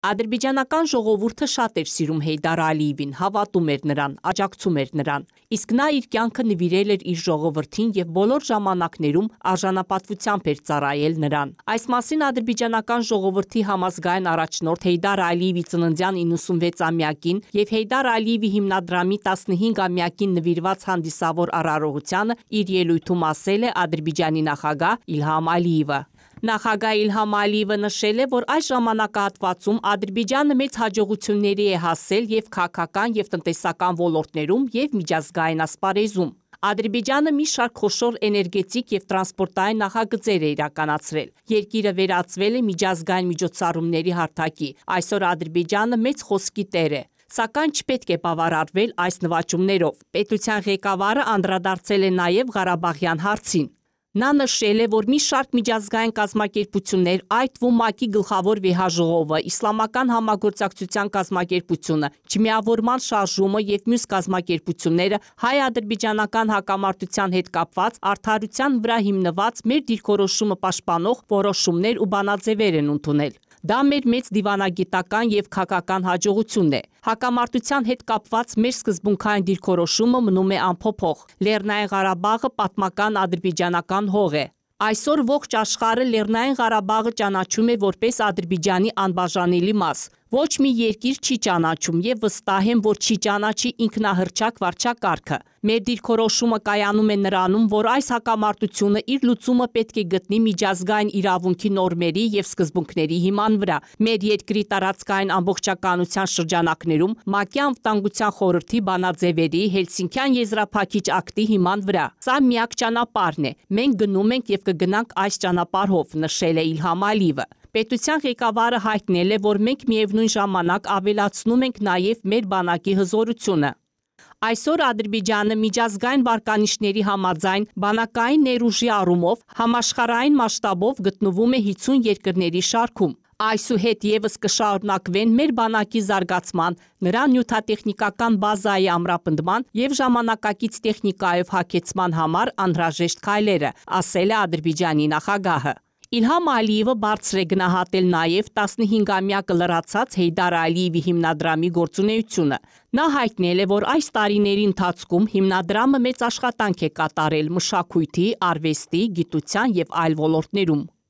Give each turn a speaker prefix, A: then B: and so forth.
A: Ադրբեջանական ժողովուրդը շատ էր սիրում Հեյդար Ալիևին, հավատում էր նրան, աջակցում էր նրան, իսկ նա իր կյանքը նվիրել էր իր ժողովրդին եւ բոլոր ժամանակներում արժանապատվությամբ էր ծառայել նրան։ Այս մասին ադրբեջանական ժողովրդի համազգային առաջնորդ Հեյդար Ալիևի ծննդյան 96-ամյակին եւ Հեյդար Ալիևի հիմնադրամի 15-ամյակին նվիրված հանդիսավոր արարողությանը իր ելույթում ասել է Ադրբեջանի նախագահ Իլհամ Ալիևը։ Նախագահ Իլհամ Ալիևը նշել է, որ այս ժամանակահատվածում Ադրբեջանը մեծ հաջողությունների է հասել եւ քաղաքական եւ տնտեսական ոլորտներում եւ միջազգային ասպարեզում։ Ադրբեջանը մի շարք խոշոր էներգետիկ եւ տրանսպորտային նախագծեր է իրականացրել։ Երկիրը վերածվել է միջազգային միջոցառումների հարթակի։ Այսօր Ադրբեջանը մեծ խոսքի տեր է։ Սակայն չպետք է բավարարվել այս նվաճումներով։ Պետության ղեկավարը անդրադարձել է նաեւ Ղարաբաղյան հարցին։ Նա նշել է, որ մի շարք միջազգային կազմակերպություններ, այդ թվում ՄԱԿ-ի գլխավոր վեհաժողովը, Իսլամական համագործակցության կազմակերպությունը, Չմիավորման շարժումը եւ մյուս կազմակերպությունները հայ-ադրբեջանական հակամարտության հետ կապված արդարության վրա հիմնված մեր դիրքորոշումը պաշտպանող որոշումներ ու բանաձևեր են ընդունել։ Դա մեր մեծ դիվանագիտական եւ քաղաքական հաջողությունն է։ Հակամարտության հետ կապված մեր սկզբունքային դիրքորոշումը մնում է անփոփոխ։ Լեռնային Ղարաբաղը պատմական ադրբեջանական հող է։ Այսօր ողջ աշխարհը Լեռնային Ղարաբաղը ճանաչում է որպես Ադրբեջանի անբաժանելի մաս։ Ոչ մի երկիր չի ճանաչում եւ վստահ եմ, որ չի ճանաչի ինքնահռչակ վարչակարգը։ Մեր դիրքորոշումը կայանում է նրանում, որ այս հակամարտությունը իր լուծումը պետք է գտնի միջազգային իրավունքի նորմերի եւ սկզբունքների հիման վրա։ Մեր երկրի տարածքային ամբողջականության շրջանակներում ՄԱԿ-ի անվտանգության խորհրդի բանաձևերի Հելսինքյան եզրափակիչ ակտի հիման վրա։ Սա միակ ճանապարհն է։ Մենք գնում ենք եւ կգնանք այս ճանապարհով, նշել է Իլհամ Ալիևը։ Պետության ղեկավարը հայտնել է, որ մենք միևնույն ժամանակ ավելացնում ենք նաև մեր բանակի հզորությունը։ Այսօր Ադրբեջանը միջազգային վարկանիշների համաձայն բանակային ներուժի առումով համաշխարհային մասշտաբով գտնվում է 50 երկրների շարքում։ Այսուհետ եւս կշարունակվեն մեր բանակի զարգացման, նրա նյութատեխնիկական բազայի ամրապնդման եւ ժամանակակից տեխնիկայով հագեցման համար անհրաժեշտ քայլերը, ասել է Ադրբեջանի նախագահը։ Իլհամ Ալիևը բարձր է գնահատել նաև 15-ամյակը լրացած Հեյդար Ալիևի հիմնադրամի գործունեությունը։ Նա հայտնել է, որ այս տարիների ընթացքում հիմնադրամը մեծ աշխատանք է կատարել մշակույթի, արվեստի, գիտության եւ այլ ոլորտներում։